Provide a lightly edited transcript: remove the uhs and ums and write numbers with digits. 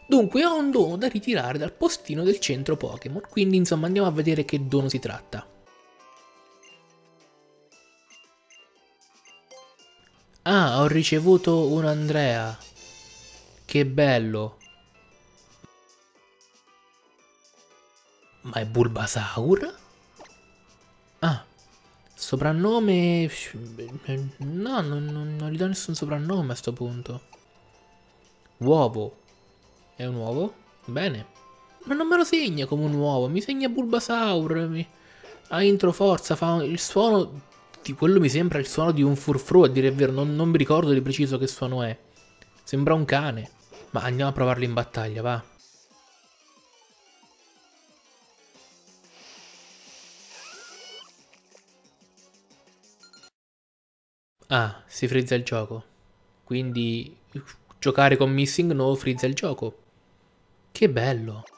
Dunque ho un dono da ritirare dal postino del centro Pokémon, quindi insomma andiamo a vedere che dono si tratta. Ah, ho ricevuto un Andrea. Che bello. Ma è Bulbasaur? Ah, soprannome... No, non gli do nessun soprannome a sto punto. Uovo. È un uovo? Bene. Ma non me lo segna come un uovo, mi segna Bulbasaur. Ha intro forza, fa il suono... Di quello mi sembra il suono di un furfru, a dire il vero, non mi ricordo di preciso che suono è. Sembra un cane. Ma andiamo a provarlo in battaglia, va. Ah, si frizza il gioco. Quindi giocare con Missing No frizza il gioco. Che bello.